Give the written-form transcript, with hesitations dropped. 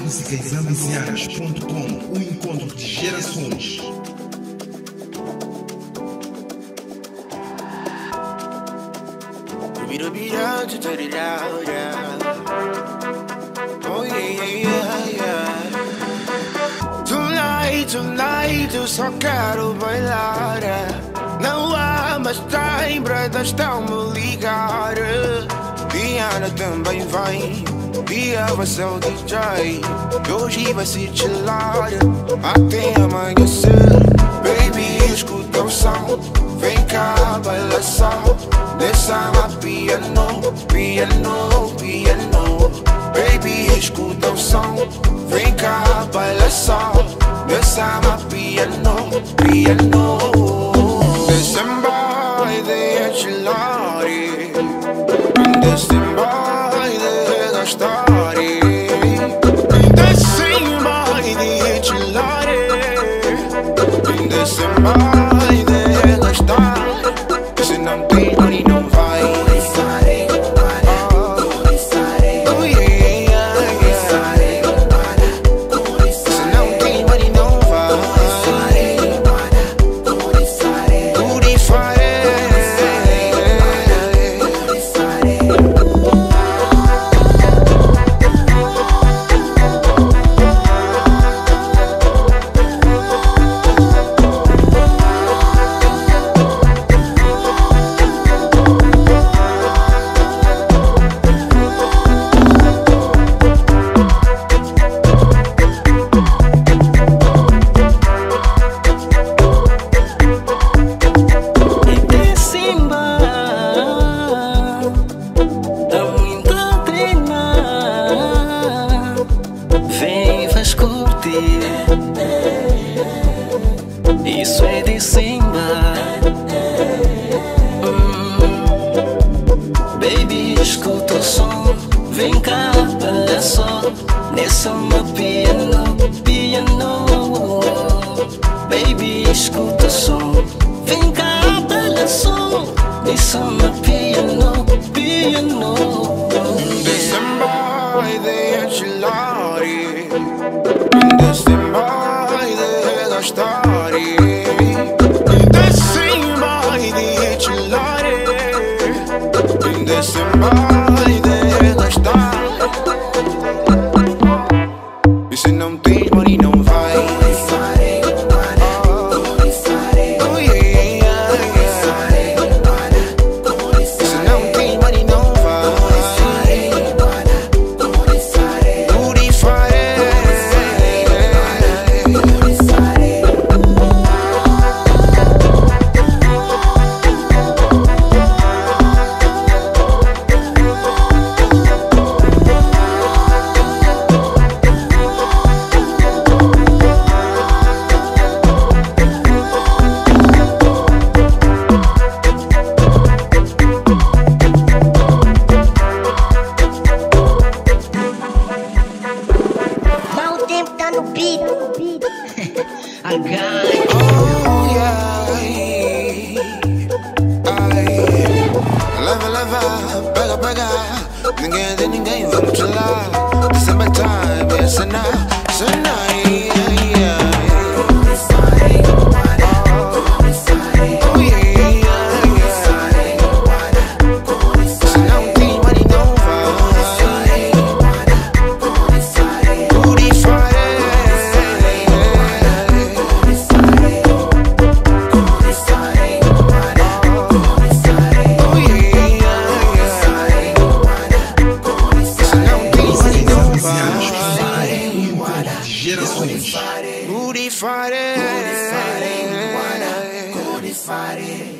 musicas.com, o encontro de gerações. Tonight eu só quero bailar. Não há mais tempo, estão-me ligar. Diana também vem, Bia vai ser o DJ. Hoje vai se chilar até amanhecer. Baby, escuta o som, vem cá, baila só. Desça lá piano, piano, piano. Baby, escuta o som, vem cá, baila só. Desça lá piano, piano. Dezembro, ideia de lore. Dezembro, ideia da história. Dezembro, ideia de lore. Dezembro, ideia da história. Se não tem money, não vai. Isso é Dezembro. Baby, escuta o som, vem cá, olha só. Nessa uma piano, piano. Baby, escuta o som, vem cá, olha só. Nessa uma piano, piano. Dezembro, ideia de lore. Dezembro, ideia da história. Dezembro, ideia de lore. Dezembro, ideia da história. E se não tem money, não vai. Ninguém de ninguém, vamos lá. December time, yes and now, tonight. Gerações. Booty Friday.